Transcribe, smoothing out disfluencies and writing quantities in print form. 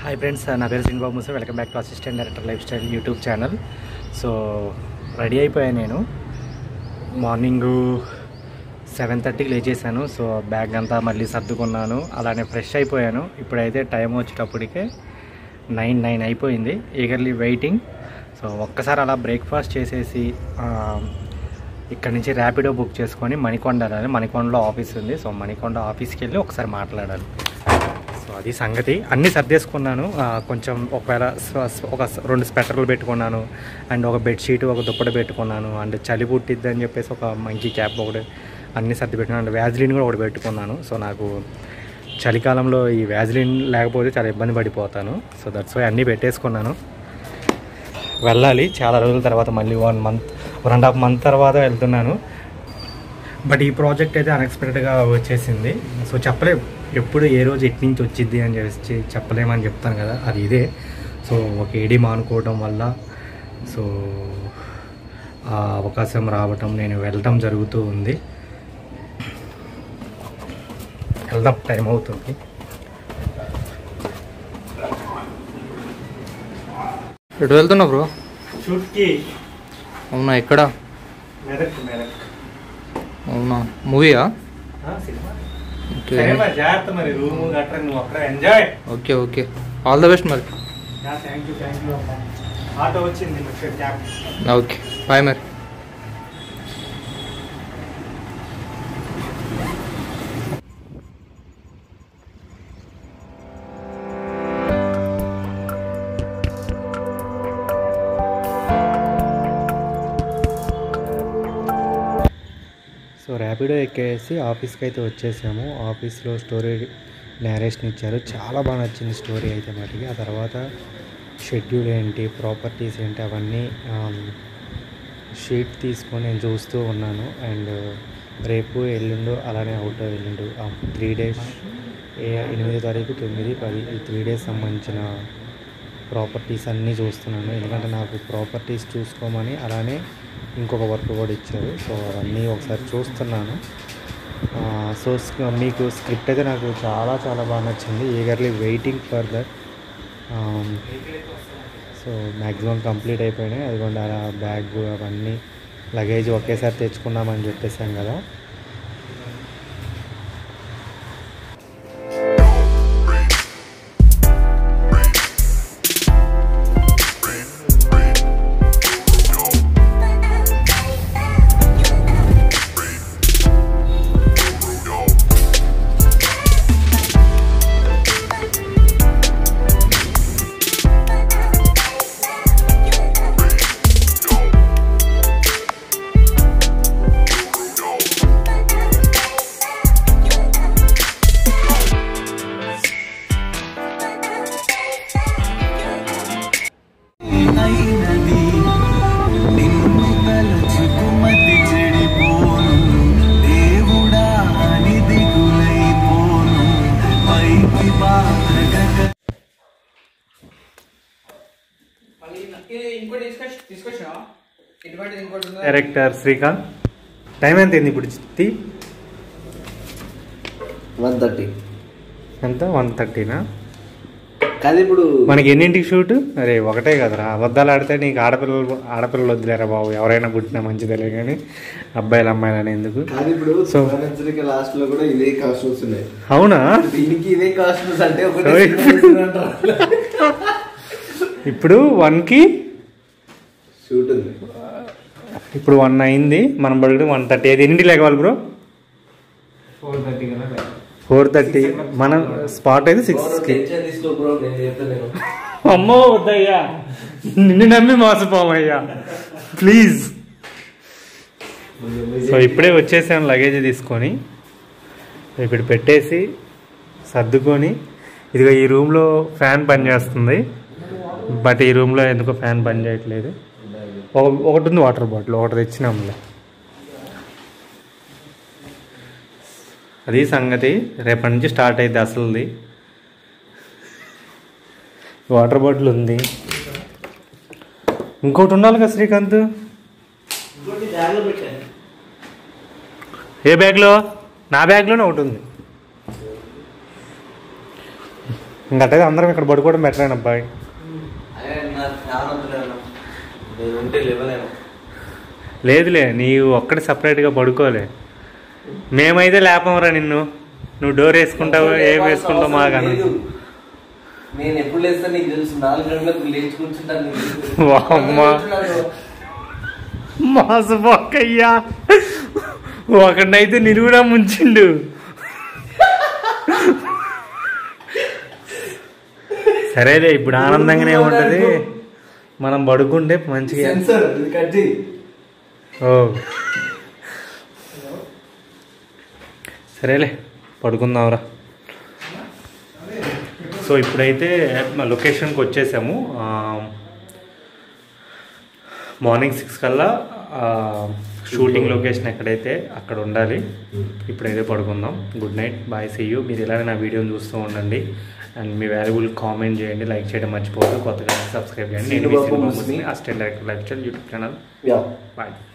Hi friends, నా పేరు Srinibabu Moosa. Welcome back to assistant director lifestyle YouTube channel. So ready అయిపోయాను. నేను morning 7:30కి లేచేసాను. సో బ్యాగ్ అంతా మళ్ళీ సర్దుకున్నాను, అలానే ఫ్రెష్ అయిపోయాను. ఇప్పుడైతే టైం వచ్చేటప్పటికే 9 అయిపోయింది. Eagerly waiting. సో ఒక్కసారి అలా బ్రేక్ఫాస్ట్ చేసేసి ఇక్కడ నుంచి ర్యాపిడో బుక్ చేసుకొని మణికొండ వెళ్ళాలి. మణికొండలో ఆఫీస్ ఉంది. సో మణికొండ ఆఫీస్కి వెళ్ళి ఒకసారి మాట్లాడాలి. సో అది సంగతి. అన్నీ సర్దేసుకున్నాను. కొంచెం ఒకవేళ ఒక 2 స్వెటర్లు పెట్టుకున్నాను, అండ్ ఒక బెడ్షీట్, ఒక దుప్పట పెట్టుకున్నాను, అండ్ చలి పుట్టిద్ది అని చెప్పేసి ఒక మంకీ క్యాప్ ఒకటి అన్నీ సర్ది పెట్టుకున్నాను. అండ్ వ్యాజిలిన్ కూడా ఒకటి పెట్టుకున్నాను. సో నాకు చలికాలంలో ఈ వ్యాజిలిన్ లేకపోతే చాలా ఇబ్బంది పడిపోతాను. సో దట్స్ వై అన్నీ పెట్టేసుకున్నాను. వెళ్ళాలి చాలా రోజుల తర్వాత, మళ్ళీ 1.5 మంత్ తర్వాత వెళ్తున్నాను. బట్ ఈ ప్రాజెక్ట్ అయితే అన్ఎక్స్పెక్టెడ్గా వచ్చేసింది. సో చెప్పలేము ఎప్పుడు ఏ రోజు ఎటు నుంచి వచ్చిద్ది అని చెప్పి చెప్పలేమని చెప్తాను కదా, అది ఇదే. సో ఒక ఏడీ మానుకోవడం వల్ల సో ఆ అవకాశం రావటం, నేను వెళ్ళటం జరుగుతూ ఉంది. వెళ్దాం, టైం అవుతుంది. ఎటు వెళ్తున్నావు బ్రో? షూట్కి. అవునా? ఎక్కడ? మెదక్. అవునా? మూవీయా? జాగ్రత్త మరి, రూము గట్రా నువ్వు అక్కడ enjoy. Okay, all the best మరి. Thank you. ఆటో వచ్చింది. ఓకే, బాయ్ మరి. సో ర్యాపిడో ఎక్కేసి ఆఫీస్కి అయితే వచ్చేసాము. ఆఫీస్లో స్టోరీ నేరేషన్ ఇచ్చారు. చాలా బాగా నచ్చింది స్టోరీ అయితే మటుకి. ఆ తర్వాత షెడ్యూల్ ఏంటి, ప్రాపర్టీస్ ఏంటి, అవన్నీ షీట్ తీసుకొని నేను చూస్తూ ఉన్నాను. అండ్ రేపు ఎల్లుండు అలానే అవుట్ ఎల్లుండు 3 డేస్, 8వ తారీఖు, 9, 10 ఈ 3 డేస్ సంబంధించిన ప్రాపర్టీస్ అన్నీ చూస్తున్నాను. ఎందుకంటే నాకు ప్రాపర్టీస్ చూసుకోమని అలానే ఇంకొక వర్క్ కూడా ఇచ్చారు. సో అవన్నీ ఒకసారి చూస్తున్నాను. సో మీకు స్క్రిప్ట్ అయితే నాకు చాలా బాగా నచ్చింది. Eagerly waiting for that. So maximum complete అయిపోయినాయి. అదిగోండి అలా బ్యాగ్ అవన్నీ లగేజ్ ఒకేసారి తెచ్చుకున్నామని చెప్పేసాం కదా. డైరెక్టర్ శ్రీకాంత్. టైం ఎంత అయింది ఇప్పుడు? 1:30. ఎంత? 1:30నా? కాదు ఇప్పుడు మనకి ఎన్నింటికి షూట్? అరే ఒకటే కదరా. అబద్ధాలు ఆడితే నీకు ఆడపిల్లలు వద్దులేరా బాబు. ఎవరైనా పుట్టినా మంచిదేలే కానీ అబ్బాయిలు అమ్మాయిలు అని ఎందుకు? సో లాస్ట్ లో కూడా ఇదే కాస్ట్యూమ్స్ ఉన్నాయి. అవునా? దీనికి ఇదే కాస్ట్యూమ్స్ అంటే ఇప్పుడు 1కి షూట్ ఉంది. ఇప్పుడు 1 అయింది. మనం పడుకుంటే 1:30. అది ఎన్నింటికి లేవాలి బ్రో? 4:30. మన స్పాట్ అయితే 6కి. అమ్మో వద్దయ్యా, నిన్ను నమ్మి మోసపోవయ్యా ప్లీజ్. సో ఇప్పుడే వచ్చేసాను లగేజ్ తీసుకొని. ఇక్కడ పెట్టేసి సర్దుకొని, ఇదిగో ఈ రూమ్లో ఫ్యాన్ పనిచేస్తుంది. బట్ ఈ రూమ్లో ఎందుకో ఫ్యాన్ పని చేయట్లేదు. ఒకటి ఉంది వాటర్ బాటిల్, ఒకటి తెచ్చినాములే. అది సంగతి. రేపటి నుంచి స్టార్ట్ అయింది అసలుది. వాటర్ బాటిల్ ఉంది. ఇంకోటి ఉండాలి కదా శ్రీకాంత్. ఏ బ్యాగ్లో? నా బ్యాగ్లోనే ఒకటి ఉంది. ఇంకట్టయితే అందరం ఇక్కడ పడుకోవడం బెటర్ అబ్బాయి. లేదులే నీవు ఒక్కటి సపరేట్గా పడుకోలే. మేమైతే లేపంరా నిన్ను. నువ్వు డోర్ వేసుకుంటావు ఏం వేసుకుంటావు మాగా. నేను ఎప్పుడు లేస్తాను నీకు తెలుసు. 4 గంటలకు లేచి కూర్చుంటాను. మాసపోక్కయ్యా ఒకడినైతే నిలువుడా ముంచిండు. సరేలే ఇప్పుడు ఆనందంగానే ఉంటది. మనం పడుకుంటే మంచిగా. ఓ సరేలే పడుకుందాంరా. సో ఇప్పుడైతే మా లొకేషన్కి వచ్చేసాము. మార్నింగ్ 6 కల్లా షూటింగ్ లొకేషన్ ఎక్కడైతే అక్కడ ఉండాలి. ఇప్పుడైతే పడుకుందాం. Good night, bye, see you. మీరు ఇలానే నా వీడియోని చూస్తూ ఉండండి అండ్ మీ వాల్యుబుల్ కామెంట్ చేయండి, లైక్ చేయడం మర్చిపోవద్దు, కొత్తగా సబ్స్క్రైబ్ చేయండి. నేను assistant director lifestyle YouTube channel. Bye.